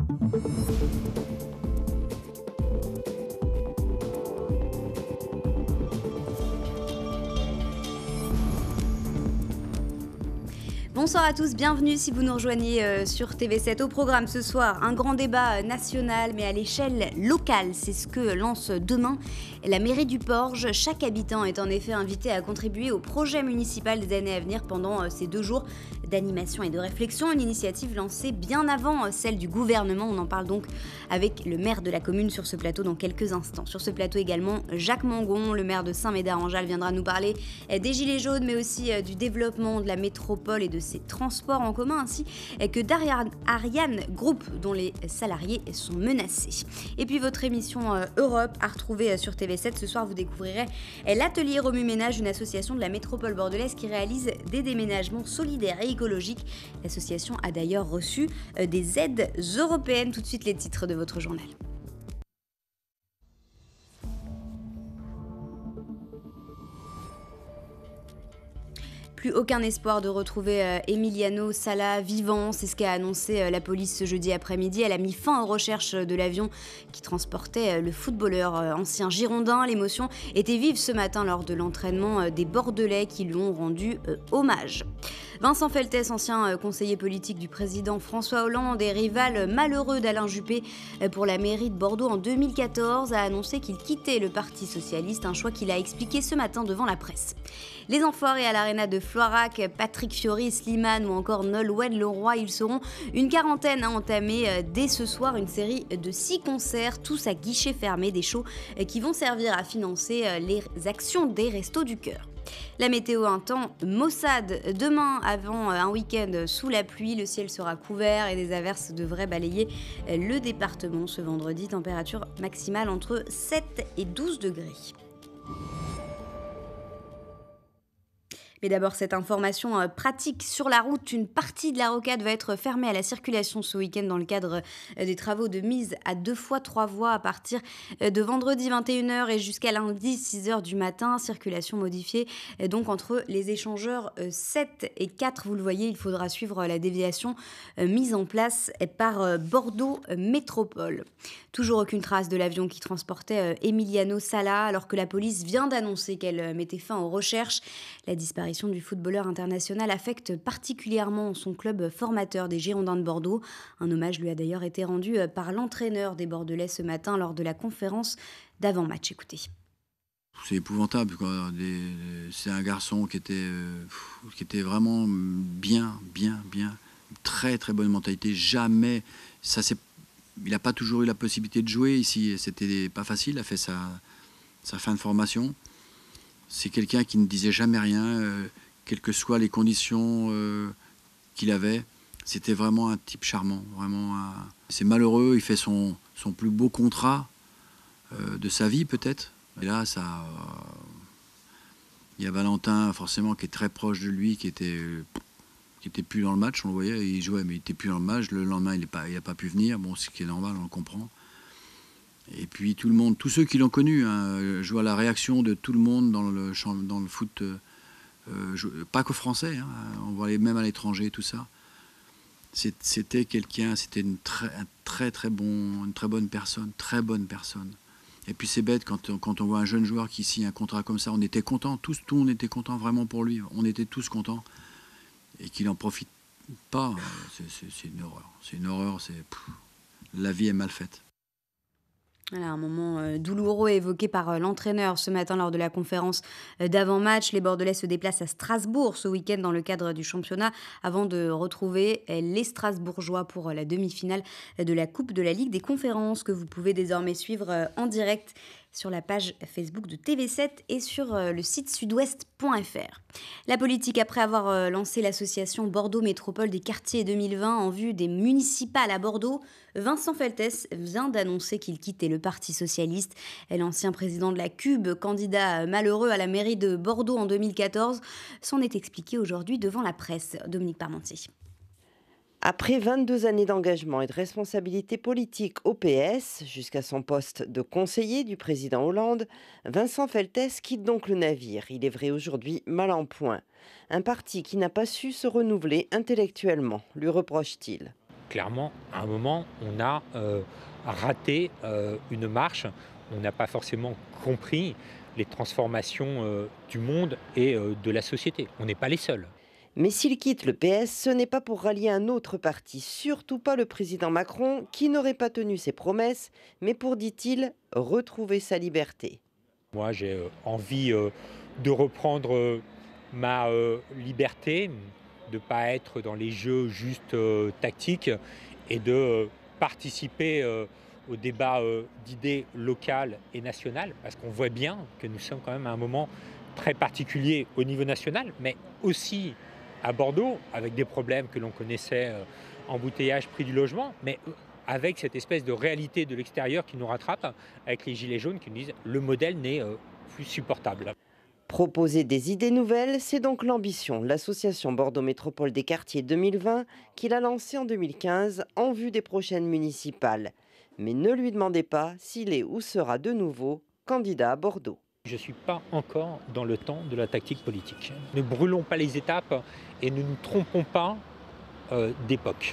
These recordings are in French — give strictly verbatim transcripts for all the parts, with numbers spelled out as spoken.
Bonsoir à tous, bienvenue si vous nous rejoignez euh, sur T V sept. Au programme ce soir, un grand débat national mais à l'échelle locale. C'est ce que lance demain la mairie du Porge. Chaque habitant est en effet invité à contribuer au projet municipal des années à venir pendant euh, ces deux jours d'animation et de réflexion. Une initiative lancée bien avant euh, celle du gouvernement. On en parle donc avec le maire de la commune sur ce plateau dans quelques instants. Sur ce plateau également, Jacques Mangon, le maire de Saint-Médard-en-Jalles, viendra nous parler euh, des Gilets jaunes mais aussi euh, du développement de la métropole et de ses transports en commun, ainsi que d'Ariane Group, dont les salariés sont menacés. Et puis votre émission euh, Europe à retrouver euh, sur T V sept. Ce soir, vous découvrirez euh, l'atelier Remue Ménage, une association de la métropole bordelaise qui réalise des déménagements solidaires et écologiques. L'association a d'ailleurs reçu euh, des aides européennes. Tout de suite, les titres de votre journal. Plus aucun espoir de retrouver euh, Emiliano Sala vivant, c'est ce qu'a annoncé euh, la police ce jeudi après-midi. Elle a mis fin aux recherches de l'avion qui transportait euh, le footballeur euh, ancien girondin. L'émotion était vive ce matin lors de l'entraînement euh, des Bordelais qui lui ont rendu euh, hommage. Vincent Feltès, ancien euh, conseiller politique du président François Hollande et rival malheureux d'Alain Juppé euh, pour la mairie de Bordeaux en deux mille quatorze, a annoncé qu'il quittait le Parti socialiste, un choix qu'il a expliqué ce matin devant la presse. Les Enfoirés à l'Arena de Floirac, Patrick Fiori, Slimane ou encore Nolwenn Leroy, ils seront une quarantaine à entamer dès ce soir une série de six concerts, tous à guichet fermé, des shows qui vont servir à financer les actions des Restos du Cœur. La météo, un temps maussade demain avant un week-end sous la pluie. Le ciel sera couvert et des averses devraient balayer le département ce vendredi. Température maximale entre sept et douze degrés. Mais d'abord, cette information euh, pratique sur la route. Une partie de la rocade va être fermée à la circulation ce week-end dans le cadre euh, des travaux de mise à deux fois trois voies à partir euh, de vendredi vingt et une heures et jusqu'à lundi six heures du matin. Circulation modifiée euh, donc entre les échangeurs euh, sept et quatre. Vous le voyez, il faudra suivre euh, la déviation euh, mise en place euh, par euh, Bordeaux euh, Métropole. Toujours aucune trace de l'avion qui transportait euh, Emiliano Sala alors que la police vient d'annoncer qu'elle euh, mettait fin aux recherches. La disparition du footballeur international affecte particulièrement son club formateur des Girondins de Bordeaux. Un hommage lui a d'ailleurs été rendu par l'entraîneur des Bordelais ce matin lors de la conférence d'avant-match. Écoutez. C'est épouvantable, quoi. Des, c'est un garçon qui était, euh, qui était vraiment bien, bien, bien. Très, très bonne mentalité. Jamais, ça c'est, il n'a pas toujours eu la possibilité de jouer ici. C'était pas facile. Il a fait sa, sa fin de formation. C'est quelqu'un qui ne disait jamais rien, euh, quelles que soient les conditions euh, qu'il avait. C'était vraiment un type charmant. Vraiment un... C'est malheureux, il fait son, son plus beau contrat euh, de sa vie peut-être. Et là, ça, euh, il y a Valentin forcément qui est très proche de lui, qui était, euh, qui était plus dans le match, on le voyait, il jouait mais il était plus dans le match. Le lendemain, il n'a pas, pas pu venir, bon, ce qui est normal, on le comprend. Et puis tout le monde, tous ceux qui l'ont connu, hein, je vois la réaction de tout le monde dans le, dans le foot, euh, je, pas qu'aux Français, hein, on voit les, même à l'étranger, tout ça. C'est, c'était quelqu'un, c'était une très, un très très bon, une très bonne personne, très bonne personne. Et puis c'est bête quand, quand on voit un jeune joueur qui signe un contrat comme ça, on était contents, tous, tous on était contents vraiment pour lui, on était tous contents, et qu'il n'en profite pas, c'est, c'est, c'est une horreur, c'est une horreur, c'est, pff, la vie est mal faite. Voilà, un moment euh, douloureux évoqué par euh, l'entraîneur ce matin lors de la conférence euh, d'avant-match. Les Bordelais se déplacent à Strasbourg ce week-end dans le cadre du championnat avant de retrouver euh, les Strasbourgeois pour euh, la demi-finale de la Coupe de la Ligue des conférences que vous pouvez désormais suivre euh, en direct sur la page Facebook de T V sept et sur euh, le site sud-ouest point f r. La politique, après avoir euh, lancé l'association Bordeaux Métropole des quartiers deux mille vingt en vue des municipales à Bordeaux, Vincent Feltès vient d'annoncer qu'il quittait le Parti socialiste. L'ancien président de la Cube, candidat malheureux à la mairie de Bordeaux en deux mille quatorze, s'en est expliqué aujourd'hui devant la presse. Dominique Parmentier. Après vingt-deux années d'engagement et de responsabilité politique au P S, jusqu'à son poste de conseiller du président Hollande, Vincent Feltès quitte donc le navire. Il est vrai aujourd'hui mal en point. Un parti qui n'a pas su se renouveler intellectuellement, lui reproche-t-il. clairement, à un moment, on a euh, raté euh, une marche. On n'a pas forcément compris les transformations euh, du monde et euh, de la société. On n'est pas les seuls. Mais s'il quitte le P S, ce n'est pas pour rallier un autre parti, surtout pas le président Macron, qui n'aurait pas tenu ses promesses, mais pour, dit-il, retrouver sa liberté. Moi, j'ai euh, envie euh, de reprendre euh, ma euh, liberté, de ne pas être dans les jeux juste euh, tactiques et de euh, participer euh, au débat euh, d'idées locales et nationales, parce qu'on voit bien que nous sommes quand même à un moment très particulier au niveau national, mais aussi à Bordeaux, avec des problèmes que l'on connaissait, euh, embouteillage, prix du logement, mais avec cette espèce de réalité de l'extérieur qui nous rattrape, avec les gilets jaunes qui nous disent le modèle n'est euh, plus supportable. Proposer des idées nouvelles, c'est donc l'ambition. L'association Bordeaux Métropole des quartiers deux mille vingt, qu'il a lancée en deux mille quinze en vue des prochaines municipales. Mais ne lui demandez pas s'il est ou sera de nouveau candidat à Bordeaux. Je ne suis pas encore dans le temps de la tactique politique. Ne brûlons pas les étapes et ne nous trompons pas euh, d'époque.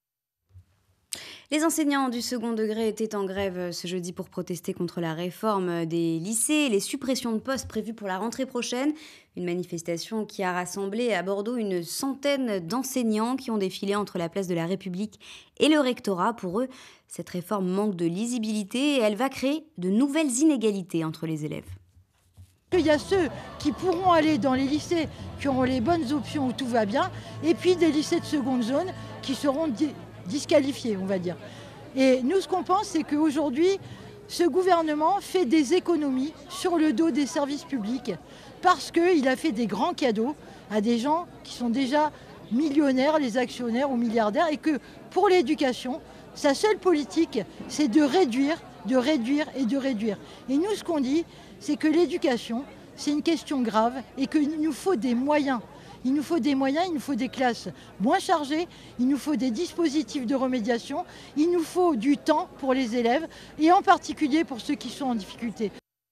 Les enseignants du second degré étaient en grève ce jeudi pour protester contre la réforme des lycées et les suppressions de postes prévues pour la rentrée prochaine. Une manifestation qui a rassemblé à Bordeaux une centaine d'enseignants qui ont défilé entre la place de la République et le rectorat. Pour eux, cette réforme manque de lisibilité et elle va créer de nouvelles inégalités entre les élèves. Il y a ceux qui pourront aller dans les lycées qui auront les bonnes options où tout va bien, et puis des lycées de seconde zone qui seront di- disqualifiés, on va dire. Et nous, ce qu'on pense, c'est qu'aujourd'hui, ce gouvernement fait des économies sur le dos des services publics parce qu'il a fait des grands cadeaux à des gens qui sont déjà millionnaires, les actionnaires ou milliardaires, et que pour l'éducation, sa seule politique, c'est de réduire, de réduire et de réduire. Et nous, ce qu'on dit, c'est que l'éducation, c'est une question grave et qu'il nous faut des moyens. Il nous faut des moyens, il nous faut des classes moins chargées, il nous faut des dispositifs de remédiation, il nous faut du temps pour les élèves et en particulier pour ceux qui sont en difficulté.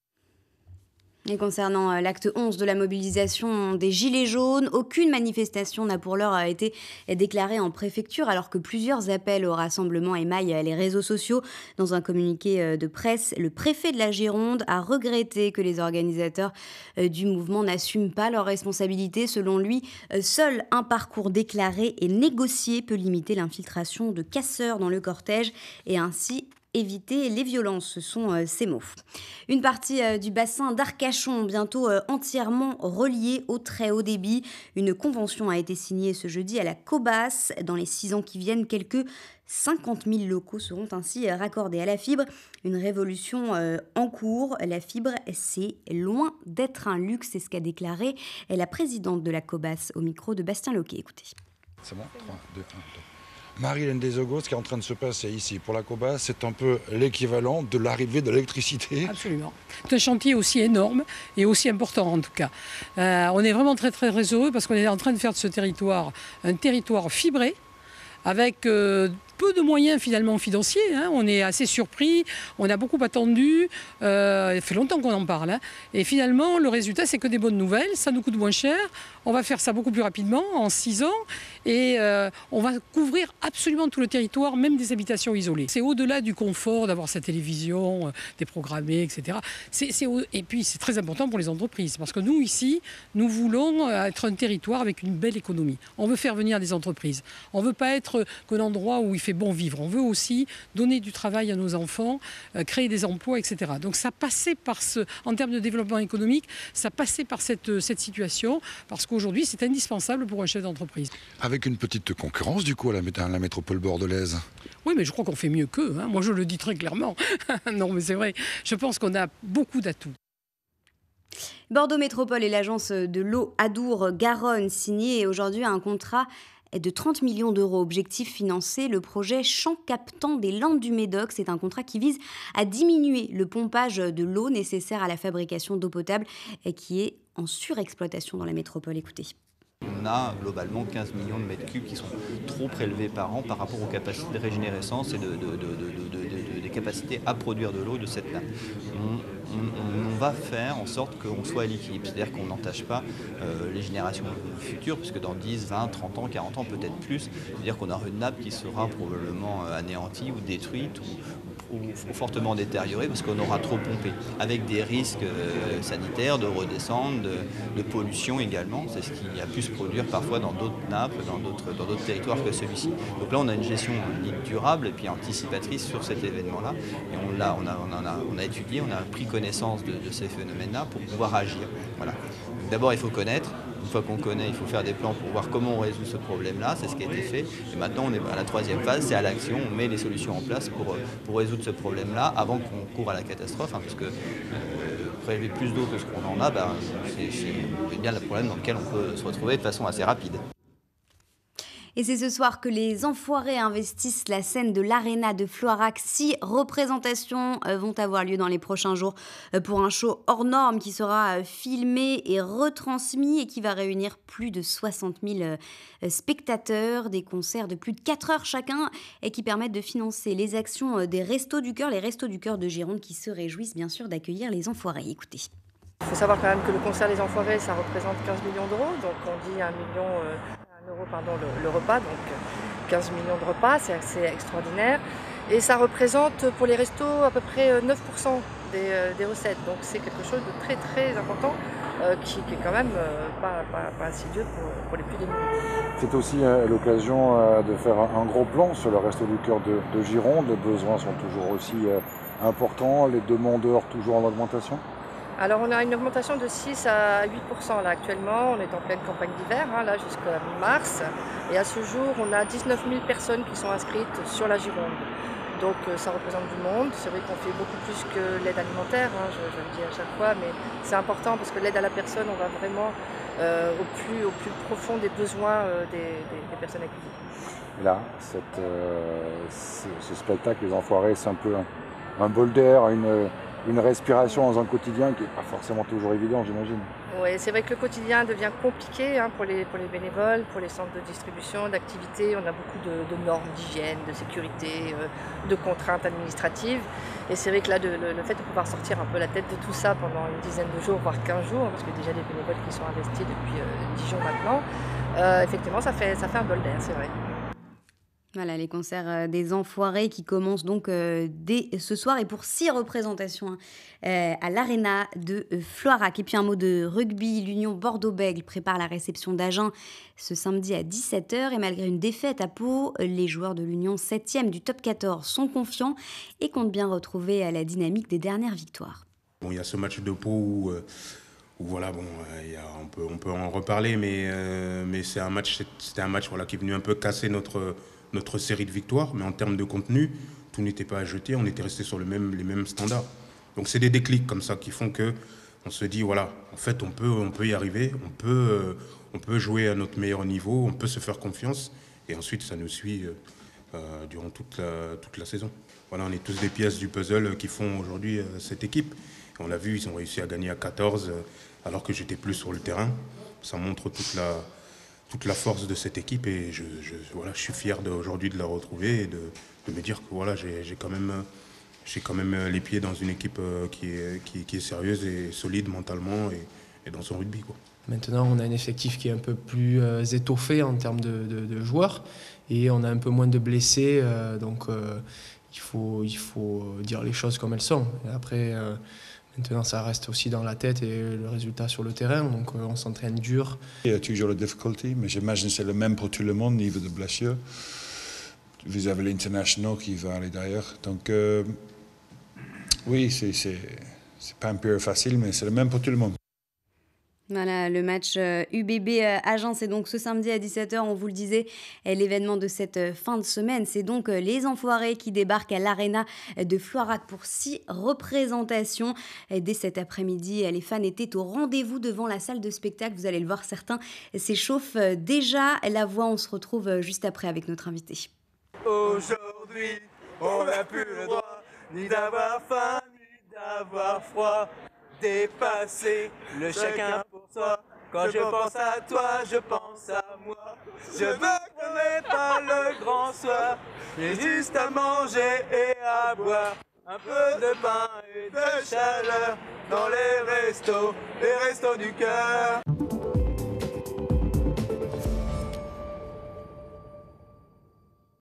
Et concernant euh, l'acte onze de la mobilisation des Gilets jaunes, aucune manifestation n'a pour l'heure été déclarée en préfecture, alors que plusieurs appels au rassemblement émaillent les réseaux sociaux. Dans un communiqué de presse, le préfet de la Gironde a regretté que les organisateurs du mouvement n'assument pas leurs responsabilités. Selon lui, seul un parcours déclaré et négocié peut limiter l'infiltration de casseurs dans le cortège et ainsi éviter les violences, ce sont euh, ces mots. Une partie euh, du bassin d'Arcachon, bientôt euh, entièrement reliée au très haut débit. Une convention a été signée ce jeudi à la Cobas. Dans les six ans qui viennent, quelques cinquante mille locaux seront ainsi euh, raccordés à la fibre. Une révolution euh, en cours. La fibre, c'est loin d'être un luxe, c'est ce qu'a déclaré la présidente de la Cobas au micro de Bastien Loquet. Écoutez. C'est bon, trois, deux, un, deux. Marie-Hélène Desogos, ce qui est en train de se passer ici pour la Cobas, c'est un peu l'équivalent de l'arrivée de l'électricité. Absolument. C'est un chantier aussi énorme et aussi important en tout cas. Euh, on est vraiment très très très heureux parce qu'on est en train de faire de ce territoire un territoire fibré avec euh, peu de moyens finalement financiers. Hein. On est assez surpris, on a beaucoup attendu, euh, il fait longtemps qu'on en parle. Hein. Et finalement, le résultat, c'est que des bonnes nouvelles, ça nous coûte moins cher, on va faire ça beaucoup plus rapidement, en six ans, et euh, on va couvrir absolument tout le territoire, même des habitations isolées. C'est au-delà du confort d'avoir sa télévision, euh, déprogrammée, et cetera. C'est, c'est au... Et puis, c'est très important pour les entreprises, parce que nous, ici, nous voulons être un territoire avec une belle économie. On veut faire venir des entreprises. On ne veut pas être qu'un endroit où il fait bon vivre. On veut aussi donner du travail à nos enfants, euh, créer des emplois, et cetera. Donc ça passait par ce, en termes de développement économique, ça passait par cette, cette situation, parce qu'aujourd'hui c'est indispensable pour un chef d'entreprise. Avec une petite concurrence du coup à la, à la métropole bordelaise. Oui, mais je crois qu'on fait mieux qu'eux. Hein. Moi je le dis très clairement. Non mais c'est vrai, je pense qu'on a beaucoup d'atouts. Bordeaux Métropole et l'agence de l'eau Adour-Garonne signé aujourd'hui un contrat de trente millions d'euros. Objectif financé, le projet Champ captant des Landes du Médoc. C'est un contrat qui vise à diminuer le pompage de l'eau nécessaire à la fabrication d'eau potable et qui est en surexploitation dans la métropole. Écoutez. On a globalement quinze millions de mètres cubes qui sont trop prélevés par an par rapport aux capacités de régénérescence et de, de, de, de, de, de, de, des capacités à produire de l'eau de cette nappe. On, on, on va faire en sorte qu'on soit à l'équilibre, c'est-à-dire qu'on n'entache pas euh, les générations futures, puisque dans dix, vingt, trente ans, quarante ans, peut-être plus, c'est-à-dire qu'on aura une nappe qui sera probablement anéantie ou détruite ou, ou, ou fortement détériorée parce qu'on aura trop pompé, avec des risques euh, sanitaires, de redescente, de, de pollution également. C'est ce qui a pu se produire parfois dans d'autres nappes, dans d'autres dans d'autres territoires que celui-ci. Donc là, on a une gestion dite durable et puis anticipatrice sur cet événement-là. Et on l'a, on a, on a, on a étudié, on a pris connaissance de, de ces phénomènes-là pour pouvoir agir. Voilà. D'abord, il faut connaître. Une fois qu'on connaît, il faut faire des plans pour voir comment on résout ce problème-là. C'est ce qui a été fait. Et maintenant, on est à la troisième phase, c'est à l'action. On met les solutions en place pour, pour résoudre ce problème-là avant qu'on court à la catastrophe. Hein, parce que euh, prélever plus d'eau que ce qu'on en a, ben, c'est, c'est bien le problème dans lequel on peut se retrouver de façon assez rapide. Et c'est ce soir que les Enfoirés investissent la scène de l'Arena de Floirac. Six représentations vont avoir lieu dans les prochains jours pour un show hors norme qui sera filmé et retransmis et qui va réunir plus de soixante mille spectateurs, des concerts de plus de quatre heures chacun et qui permettent de financer les actions des Restos du Cœur, les Restos du Cœur de Gironde qui se réjouissent bien sûr d'accueillir les Enfoirés. Écoutez. Il faut savoir quand même que le concert Les Enfoirés, ça représente quinze millions d'euros, donc on dit un million... Euh euros pardon, le, le repas, donc quinze millions de repas, c'est assez extraordinaire. Et ça représente pour les restos à peu près neuf pour cent des, des recettes. Donc c'est quelque chose de très très important euh, qui, qui est quand même euh, pas, pas, pas insidieux pour, pour les plus démunis. C'est aussi euh, l'occasion euh, de faire un, un gros plan sur le Resto du Cœur de, de Gironde. Les besoins sont toujours aussi euh, importants, les demandeurs toujours en augmentation. Alors on a une augmentation de six à huit pour cent là actuellement, on est en pleine campagne d'hiver, hein, là jusqu'à mi-mars. Et à ce jour, on a dix-neuf mille personnes qui sont inscrites sur la Gironde. Donc euh, ça représente du monde, c'est vrai qu'on fait beaucoup plus que l'aide alimentaire, hein, je, je le dis à chaque fois, mais c'est important parce que l'aide à la personne, on va vraiment euh, au, plus, au plus profond des besoins euh, des, des, des personnes accueillies. Et là, cette, euh, ce, ce spectacle, Les Enfoirés, c'est un peu un, un bol d'air, une... une respiration dans un quotidien qui n'est pas forcément toujours évident, j'imagine. Oui, c'est vrai que le quotidien devient compliqué hein, pour, les, pour les bénévoles, pour les centres de distribution, d'activité. On a beaucoup de, de normes d'hygiène, de sécurité, euh, de contraintes administratives. Et c'est vrai que là, de, le, le fait de pouvoir sortir un peu la tête de tout ça pendant une dizaine de jours, voire quinze jours, parce que déjà des bénévoles qui sont investis depuis euh, dix jours maintenant, euh, effectivement, ça fait, ça fait un bol d'air, c'est vrai. Voilà, les concerts des Enfoirés qui commencent donc euh, dès ce soir et pour six représentations euh, à l'Arena de euh, Floirac. Et puis un mot de rugby, l'Union Bordeaux-Bègles prépare la réception d'Agen ce samedi à dix-sept heures et malgré une défaite à Pau, les joueurs de l'Union septième du top quatorze sont confiants et comptent bien retrouver la dynamique des dernières victoires. Bon, il y a ce match de Pau où, euh, où voilà, bon, euh, y a, on, peut, on peut en reparler, mais, euh, mais c'est un match, c'était un match voilà, qui est venu un peu casser notre... notre série de victoires, mais en termes de contenu, tout n'était pas à jeter, on était resté sur le même, les mêmes standards. Donc c'est des déclics comme ça qui font que on se dit, voilà, en fait, on peut, on peut y arriver, on peut, euh, on peut jouer à notre meilleur niveau, on peut se faire confiance, et ensuite, ça nous suit euh, durant toute la, toute la saison. Voilà, on est tous des pièces du puzzle qui font aujourd'hui euh, cette équipe. On l'a vu, ils ont réussi à gagner à quatorze, euh, alors que j'étais plus sur le terrain. Ça montre toute la... toute la force de cette équipe et je, je, voilà, je suis fier aujourd'hui de la retrouver et de, de me dire que voilà, j'ai, j'ai, quand même, j'ai quand même les pieds dans une équipe qui est, qui, qui est sérieuse et solide mentalement et, et dans son rugby, quoi. Maintenant, on a un effectif qui est un peu plus euh, étoffé en termes de, de, de joueurs et on a un peu moins de blessés, euh, donc euh, il, faut, il faut dire les choses comme elles sont. Et après, euh, maintenant, ça reste aussi dans la tête et le résultat sur le terrain, donc on s'entraîne dur. Il y a toujours la difficulté, mais j'imagine que c'est le même pour tout le monde, niveau de blessures. Vous avez l'international qui va aller derrière. Donc, euh, oui, c'est, c'est, c'est pas un peu facile, mais c'est le même pour tout le monde. Voilà, le match U B B Agen, c'est donc ce samedi à dix-sept heures, on vous le disait, l'événement de cette fin de semaine. C'est donc les Enfoirés qui débarquent à l'Arena de Floirac pour six représentations. Dès cet après-midi, les fans étaient au rendez-vous devant la salle de spectacle. Vous allez le voir, certains s'échauffent déjà la voix. On se retrouve juste après avec notre invité. Aujourd'hui, on n'a plus le droit ni d'avoir faim, ni d'avoir froid. Dépasser le chacun pour soi, Quand je pense à toi, je pense à moi. Je veux qu'on n'ait pas le grand soir. J'ai juste à manger et à boire. Un peu de pain et de chaleur dans les restos, les restos du cœur.